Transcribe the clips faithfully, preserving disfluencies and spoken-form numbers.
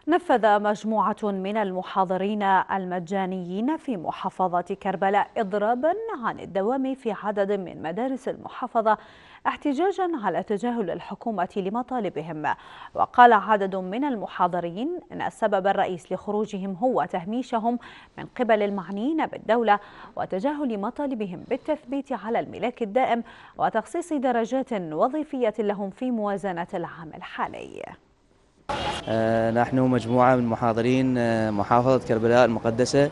نفذ مجموعة من المحاضرين المجانيين في محافظة كربلاء إضرابا عن الدوام في عدد من مدارس المحافظة احتجاجا على تجاهل الحكومة لمطالبهم. وقال عدد من المحاضرين أن السبب الرئيس لخروجهم هو تهميشهم من قبل المعنيين بالدولة وتجاهل مطالبهم بالتثبيت على الملاك الدائم وتخصيص درجات وظيفية لهم في موازنة العام الحالي. آه نحن مجموعة من محاضرين آه محافظة كربلاء المقدسة.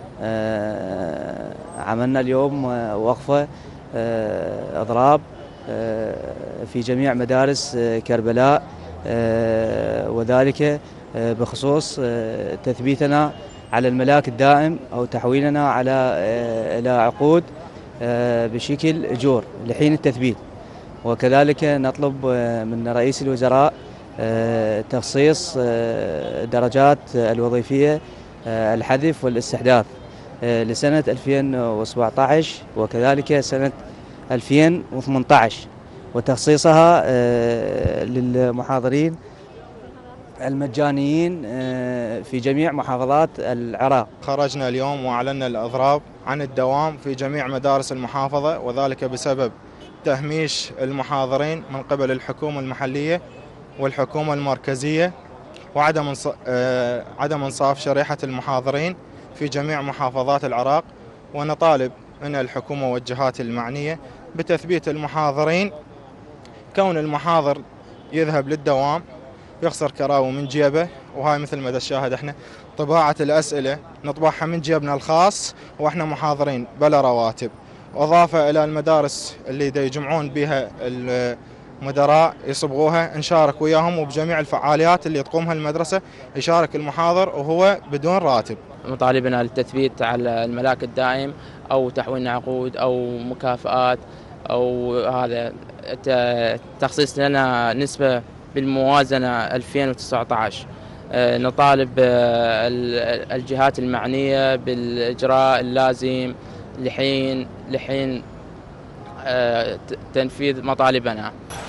آه عملنا اليوم آه وقفة آه إضراب آه في جميع مدارس آه كربلاء، آه وذلك آه بخصوص آه تثبيتنا على الملاك الدائم أو تحويلنا على آه إلى عقود آه بشكل أجور لحين التثبيت. وكذلك نطلب آه من رئيس الوزراء تخصيص درجات الوظيفية الحذف والاستحداث لسنة ألفين وسبعة عشر وكذلك سنة ألفين وثمانية عشر وتخصيصها للمحاضرين المجانيين في جميع محافظات العراق. خرجنا اليوم وأعلنا الإضراب عن الدوام في جميع مدارس المحافظة، وذلك بسبب تهميش المحاضرين من قبل الحكومة المحلية والحكومة المركزية وعدم عدم انصاف شريحة المحاضرين في جميع محافظات العراق. ونطالب من الحكومة والجهات المعنية بتثبيت المحاضرين. كون المحاضر يذهب للدوام يخسر كراوي من جيبه، وهاي مثل ما تشاهد احنا طباعة الأسئلة نطبعها من جيبنا الخاص واحنا محاضرين بلا رواتب، إضافة إلى المدارس اللي دا يجمعون بها مدراء يصبغوها نشارك وياهم، وبجميع الفعاليات اللي تقومها المدرسة يشارك المحاضر وهو بدون راتب. مطالبنا للتثبيت على الملاك الدائم أو تحويل عقود أو مكافآت أو هذا تخصيص لنا نسبة بالموازنة ألفين وتسعة عشر. نطالب الجهات المعنية بالإجراء اللازم لحين لحين تنفيذ مطالبنا.